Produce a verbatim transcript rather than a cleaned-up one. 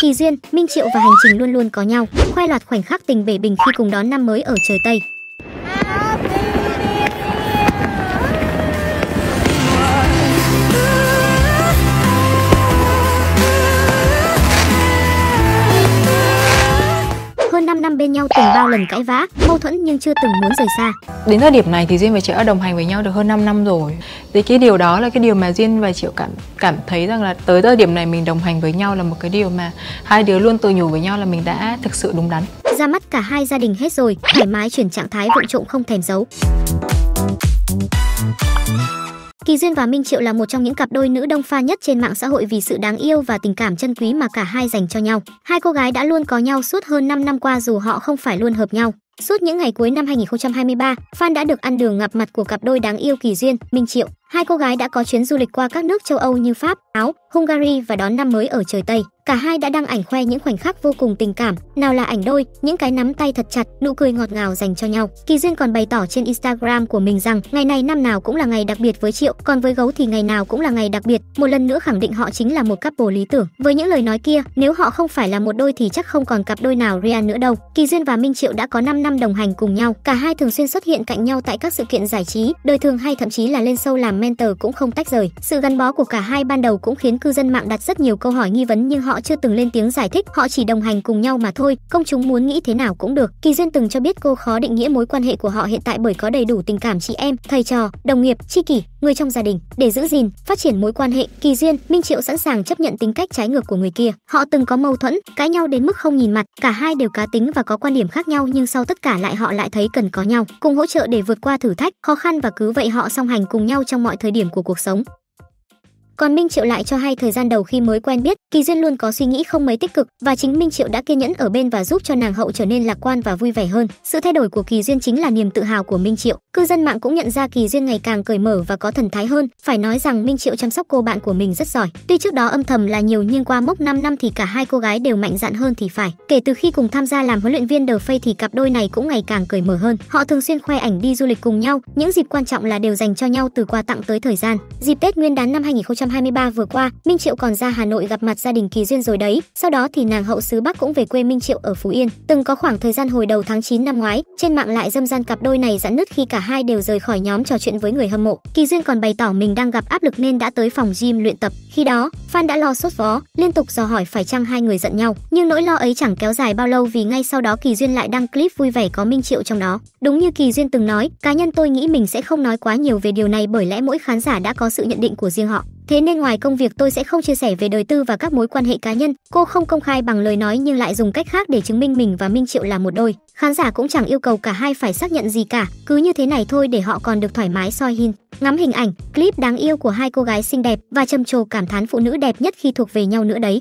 Kỳ duyên, Minh Triệu và hành trình luôn luôn có nhau, khoe loạt khoảnh khắc tình bể bình khi cùng đón năm mới ở trời Tây. Hơn năm năm bên nhau từng bao lần cãi vã, mâu thuẫn nhưng chưa từng muốn rời xa. Đến thời điểm này thì Duyên và Triệu đã đồng hành với nhau được hơn năm năm rồi. Thì cái điều đó là cái điều mà Duyên và Triệu cảm cảm thấy rằng là tới thời điểm này mình đồng hành với nhau là một cái điều mà hai đứa luôn tự nhủ với nhau là mình đã thực sự đúng đắn. Ra mắt cả hai gia đình hết rồi, thoải mái chuyển trạng thái vụng trộm không thèm giấu. Kỳ duyên và Minh Triệu là một trong những cặp đôi nữ đông pha nhất trên mạng xã hội vì sự đáng yêu và tình cảm chân quý mà cả hai dành cho nhau. Hai cô gái đã luôn có nhau suốt hơn năm năm qua dù họ không phải luôn hợp nhau. Suốt những ngày cuối năm hai nghìn không trăm hai mươi ba, fan đã được ăn đường gặp mặt của cặp đôi đáng yêu Kỳ duyên, Minh Triệu. Hai cô gái đã có chuyến du lịch qua các nước châu Âu như Pháp, Áo, Hungary và đón năm mới ở trời Tây. Cả hai đã đăng ảnh khoe những khoảnh khắc vô cùng tình cảm, nào là ảnh đôi, những cái nắm tay thật chặt, nụ cười ngọt ngào dành cho nhau. Kỳ duyên còn bày tỏ trên Instagram của mình rằng ngày này năm nào cũng là ngày đặc biệt với Triệu, còn với Gấu thì ngày nào cũng là ngày đặc biệt. Một lần nữa khẳng định họ chính là một couple lý tưởng. Với những lời nói kia, nếu họ không phải là một đôi thì chắc không còn cặp đôi nào real nữa đâu. Kỳ duyên và Minh Triệu đã có năm năm đồng hành cùng nhau. Cả hai thường xuyên xuất hiện cạnh nhau tại các sự kiện giải trí, đời thường hay thậm chí là lên show làm mentor cũng không tách rời. Sự gắn bó của cả hai ban đầu cũng khiến cư dân mạng đặt rất nhiều câu hỏi nghi vấn nhưng họ chưa từng lên tiếng giải thích, họ chỉ đồng hành cùng nhau mà thôi, công chúng muốn nghĩ thế nào cũng được. Kỳ duyên từng cho biết cô khó định nghĩa mối quan hệ của họ hiện tại bởi có đầy đủ tình cảm chị em, thầy trò, đồng nghiệp, tri kỷ, người trong gia đình. Để giữ gìn, phát triển mối quan hệ, Kỳ duyên, Minh Triệu sẵn sàng chấp nhận tính cách trái ngược của người kia. Họ từng có mâu thuẫn, cãi nhau đến mức không nhìn mặt, cả hai đều cá tính và có quan điểm khác nhau nhưng sau tất cả lại họ lại thấy cần có nhau, cùng hỗ trợ để vượt qua thử thách, khó khăn và cứ vậy họ song hành cùng nhau trong mọi thời điểm của cuộc sống. Còn Minh Triệu lại cho hay thời gian đầu khi mới quen biết, Kỳ duyên luôn có suy nghĩ không mấy tích cực và chính Minh Triệu đã kiên nhẫn ở bên và giúp cho nàng hậu trở nên lạc quan và vui vẻ hơn. Sự thay đổi của Kỳ duyên chính là niềm tự hào của Minh Triệu. Cư dân mạng cũng nhận ra Kỳ duyên ngày càng cởi mở và có thần thái hơn. Phải nói rằng Minh Triệu chăm sóc cô bạn của mình rất giỏi. Tuy trước đó âm thầm là nhiều nhưng qua mốc năm năm thì cả hai cô gái đều mạnh dạn hơn thì phải. Kể từ khi cùng tham gia làm huấn luyện viên The Face thì cặp đôi này cũng ngày càng cởi mở hơn. Họ thường xuyên khoe ảnh đi du lịch cùng nhau, những dịp quan trọng là đều dành cho nhau từ quà tặng tới thời gian. Dịp Tết Nguyên đán năm hai nghìn không trăm hai mươi ba vừa qua, Minh Triệu còn ra Hà Nội gặp mặt gia đình Kỳ duyên rồi đấy. Sau đó thì nàng hậu xứ Bắc cũng về quê Minh Triệu ở Phú Yên. Từng có khoảng thời gian hồi đầu tháng chín năm ngoái, trên mạng lại dâm gian cặp đôi này giãn nứt khi cả hai đều rời khỏi nhóm trò chuyện với người hâm mộ. Kỳ duyên còn bày tỏ mình đang gặp áp lực nên đã tới phòng gym luyện tập. Khi đó, fan đã lo sốt vó, liên tục dò hỏi phải chăng hai người giận nhau. Nhưng nỗi lo ấy chẳng kéo dài bao lâu vì ngay sau đó Kỳ duyên lại đăng clip vui vẻ có Minh Triệu trong đó. Đúng như Kỳ duyên từng nói, cá nhân tôi nghĩ mình sẽ không nói quá nhiều về điều này bởi lẽ mỗi khán giả đã có sự nhận định của riêng họ. Thế nên ngoài công việc tôi sẽ không chia sẻ về đời tư và các mối quan hệ cá nhân. Cô không công khai bằng lời nói nhưng lại dùng cách khác để chứng minh mình và Minh Triệu là một đôi. Khán giả cũng chẳng yêu cầu cả hai phải xác nhận gì cả, cứ như thế này thôi để họ còn được thoải mái soi hin. Ngắm hình ảnh, clip đáng yêu của hai cô gái xinh đẹp và trầm trồ cảm thán phụ nữ đẹp nhất khi thuộc về nhau nữa đấy.